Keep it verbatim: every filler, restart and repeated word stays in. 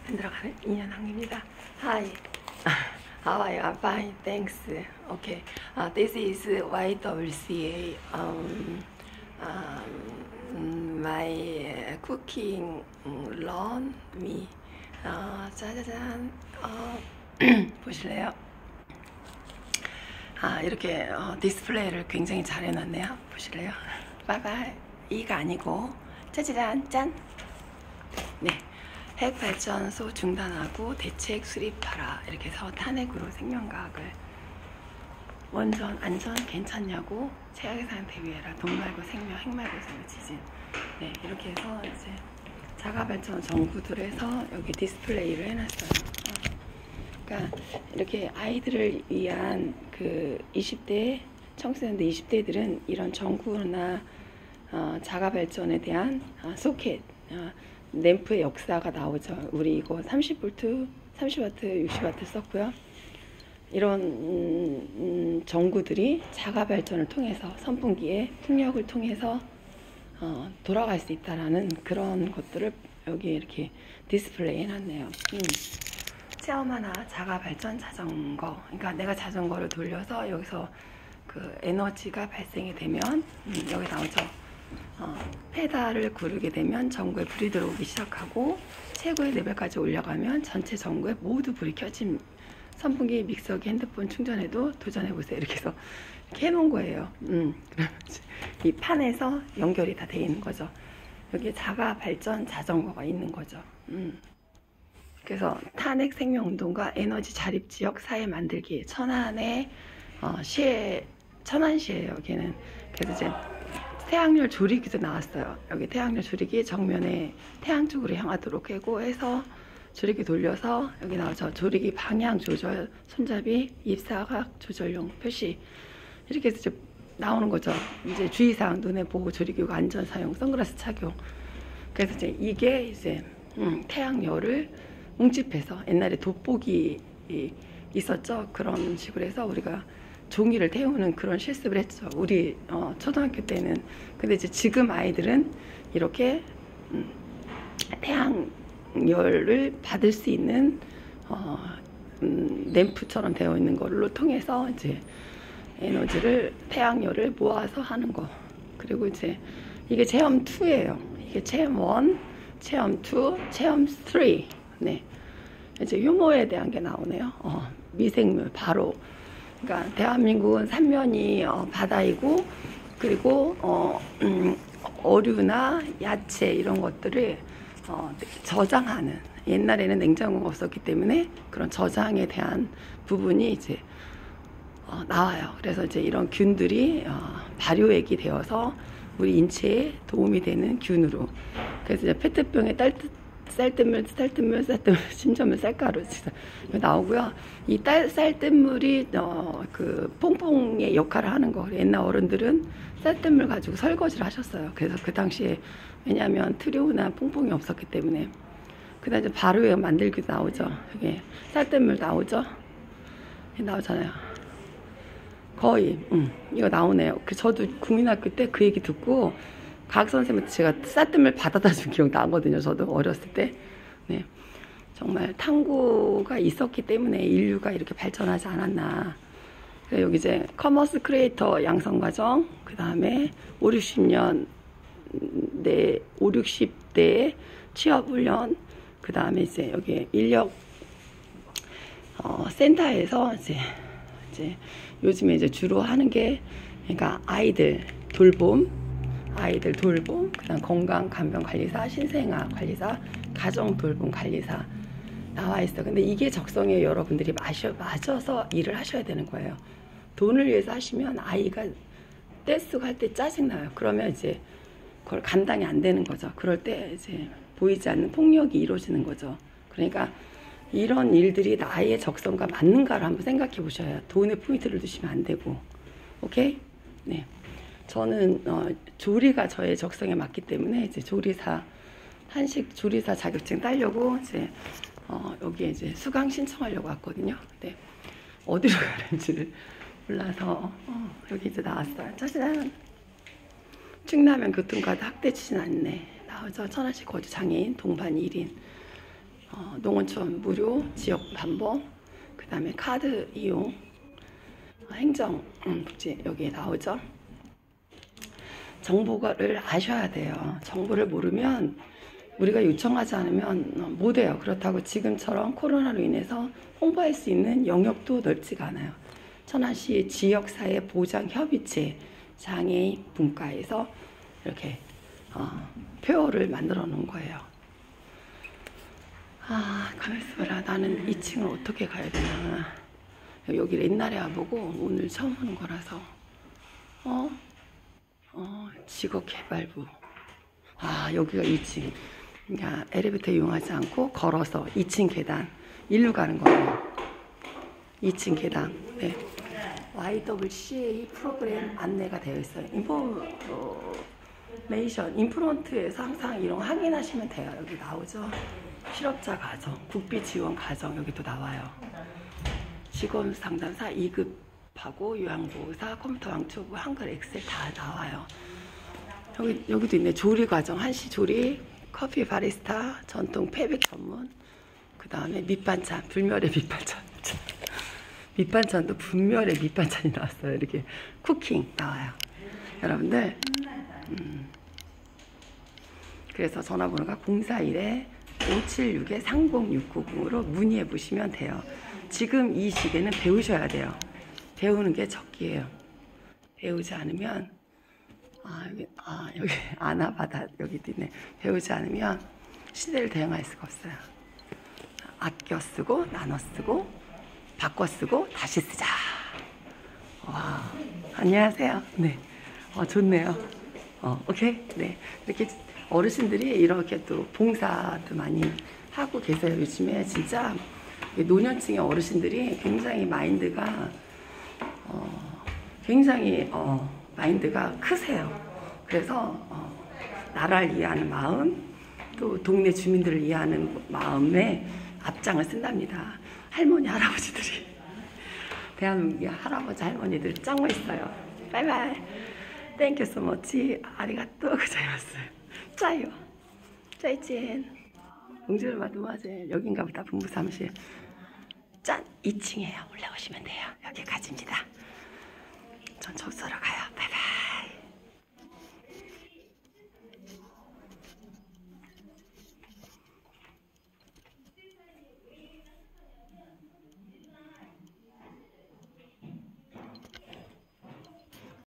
들어가는 인연항입니다. Hi, how are you? I'm fine, thanks. Okay, uh, this is Y W C A. Um, um, my cooking learn me. 어, 짜자잔. 어, 보실래요? 아, 이렇게 어, 디스플레이를 굉장히 잘 해놨네요. 보실래요? 바이바이. 이가 아니고 짜자잔 짠. 네, 핵발전소 중단하고 대책 수립하라. 이렇게 해서 탄핵으로 생명과학을 원전 안전 괜찮냐고 최악의 상황 대비해라. 돈 말고 생명, 핵 말고 생명 지진. 네, 이렇게 해서 이제 자가발전 전구들에서 여기 디스플레이를 해놨어요. 그러니까 이렇게 아이들을 위한 그 이십 대 청소년들 이십 대들은 이런 전구나 어, 자가발전에 대한 어, 소켓 어, 램프의 역사가 나오죠. 우리 이거 삼십 볼트, 삼십 와트, 육십 와트 썼고요. 이런 음, 음, 전구들이 자가발전을 통해서 선풍기의 풍력을 통해서 어, 돌아갈 수 있다라는 그런 것들을 여기 이렇게 디스플레이 해놨네요. 음. 체험하나 자가발전 자전거. 그러니까 내가 자전거를 돌려서 여기서 그 에너지가 발생이 되면 음, 여기 나오죠. 어, 페달을 구르게 되면 전구에 불이 들어오기 시작하고 최고의 레벨까지 올라가면 전체 전구에 모두 불이 켜짐. 선풍기, 믹서기, 핸드폰 충전해도 도전해보세요. 이렇게 해서 이렇게 해놓은 거예요. 음, 이 판에서 연결이 다 돼 있는 거죠. 여기 자가발전 자전거가 있는 거죠. 음. 그래서 탄핵 생명운동과 에너지 자립지역 사회 만들기. 천안의 어, 시에, 천안시예요. 여기는. 그래서 이제 태양열 조리기도 나왔어요. 여기 태양열 조리기 정면에 태양 쪽으로 향하도록 하고 해서 조리기 돌려서 여기 나오죠. 조리기 방향 조절, 손잡이, 입사각 조절용 표시. 이렇게 해서 이제 나오는 거죠. 이제 주의사항, 눈에 보호, 조리기구 안전 사용, 선글라스 착용. 그래서 이제 이게 이제 음, 태양열을 뭉집해서 옛날에 돋보기 있었죠. 그런 식으로 해서 우리가 종이를 태우는 그런 실습을 했죠. 우리 어, 초등학교 때는. 근데 이제 지금 아이들은 이렇게 음, 태양열을 받을 수 있는 어, 음, 램프처럼 되어 있는 걸로 통해서 이제 에너지를 태양열을 모아서 하는 거. 그리고 이제 이게 체험 이예요. 이게 체험 일, 체험 이, 체험 삼. 네. 이제 유모에 대한 게 나오네요. 어, 미생물 바로. 그러니까 대한민국은 삼면이 어, 바다이고 그리고 어, 음, 어류나 야채 이런 것들을 어, 저장하는, 옛날에는 냉장고가 없었기 때문에 그런 저장에 대한 부분이 이제 어, 나와요. 그래서 이제 이런 균들이 어, 발효액이 되어서 우리 인체에 도움이 되는 균으로. 그래서 이제 페트병에 딸 쌀뜨물, 쌀뜨물, 쌀뜨물, 심전물, 쌀가루 진짜 나오고요. 이 딸, 쌀뜨물이 어, 그 퐁퐁의 역할을 하는 거. 옛날 어른들은 쌀뜨물 가지고 설거지를 하셨어요. 그래서 그 당시에 왜냐하면 트리오나 퐁퐁이 없었기 때문에. 그다음 이제 발효액 만들기도 나오죠. 여기 쌀뜨물 나오죠. 나오잖아요. 거의 음, 이거 나오네요. 그 저도 국민학교 때 그 얘기 듣고 과학 선생님한테 제가 쌀뜨물 받아다 준 기억 나거든요. 저도 어렸을 때. 네, 정말 탐구가 있었기 때문에 인류가 이렇게 발전하지 않았나. 그래서 여기 이제 커머스 크리에이터 양성 과정, 그 다음에 오, 육십 년 네, 오, 육십 대 취업 훈련, 그 다음에 이제 여기 인력 어, 센터에서 이제 이제 요즘에 이제 주로 하는 게, 그러니까 아이들 돌봄, 아이들 돌봄, 그다음 건강 간병 관리사, 신생아 관리사, 가정 돌봄 관리사 나와 있어. 근데 이게 적성에 여러분들이 마셔 맞아서 일을 하셔야 되는 거예요. 돈을 위해서 하시면 아이가 떼쓰고 할 때 짜증 나요. 그러면 이제 그걸 감당이 안 되는 거죠. 그럴 때 이제 보이지 않는 폭력이 이루어지는 거죠. 그러니까 이런 일들이 나의 적성과 맞는가를 한번 생각해 보셔야, 돈에 포인트를 두시면 안 되고. 오케이? 네. 저는 어, 조리가 저의 적성에 맞기 때문에 이제 조리사, 한식 조리사 자격증 따려고 이제 어, 여기에 이제 수강 신청하려고 왔거든요. 근데 어디로 가는지를 몰라서 어, 여기 이제 나왔어요. 짜잔. 충남면 교통카드 학대 추진 안내 나오죠. 천안시 거주 장애인 동반 일 인. 어, 농어촌 무료 지역 반복, 그 다음에 카드 이용, 행정 음, 복지 여기에 나오죠. 정보를 아셔야 돼요. 정보를 모르면 우리가 요청하지 않으면 못해요. 그렇다고 지금처럼 코로나로 인해서 홍보할 수 있는 영역도 넓지가 않아요. 천안시 지역사회 보장협의체 장애인 분과에서 이렇게 어, 표어를 만들어 놓은 거예요. 아, 가만있어 봐라. 나는 이 층을 어떻게 가야 되나. 여기를 옛날에 와보고 오늘 처음 오는 거라서. 어? 어, 직업개발부. 아, 여기가 이 층. 그러니까 엘리베이터 이용하지 않고 걸어서 이 층 계단 일로 가는 거예요. 이 층 계단. 네. 와이 더블유 씨 에이 프로그램 안내가 되어 있어요. 인포메이션, 인프론트에서 항상 이런 거 확인하시면 돼요. 여기 나오죠. 실업자 가정, 국비 지원 가정 여기도 나와요. 직원 상담사 이 급하고 요양보호사, 컴퓨터 왕초보, 한글, 엑셀 다 나와요. 여기, 여기도 있네. 조리 과정, 한시 조리, 커피 바리스타, 전통 패백 전문, 그 다음에 밑반찬, 불멸의 밑반찬. 밑반찬도 불멸의 밑반찬이 나왔어요. 이렇게 쿠킹 나와요. 여러분들, 음, 그래서 전화번호가 공사일 오칠육 삼공육구공으로 문의해 보시면 돼요. 지금 이 시기에는 배우셔야 돼요. 배우는 게 적기예요. 배우지 않으면 아 여기 아 여기 아나바다 여기도 있네. 배우지 않으면 시대를 대응할 수가 없어요. 아껴 쓰고 나눠 쓰고 바꿔 쓰고 다시 쓰자. 와, 안녕하세요. 네, 어, 좋네요. 어, 오케이. 네, 이렇게 어르신들이 이렇게 또 봉사도 많이 하고 계세요. 요즘에 진짜 노년층의 어르신들이 굉장히 마인드가 어, 굉장히 어, 마인드가 크세요. 그래서 어, 나라를 이해하는 마음, 또 동네 주민들을 이해하는 마음에 앞장을 쓴답니다. 할머니, 할아버지들이. 대한민국의 할아버지, 할머니들 짱 멋있어요. 바이바이. 땡큐 so much. 아리가또 고자이마스. 짜요. 짜이젠. 응주를 마두마제. 여긴가 보다. 본부 사무실. 짠! 이 층에요. 올라오시면 돼요. 여기까지입니다. 전 접수하러 가요. 바이바이.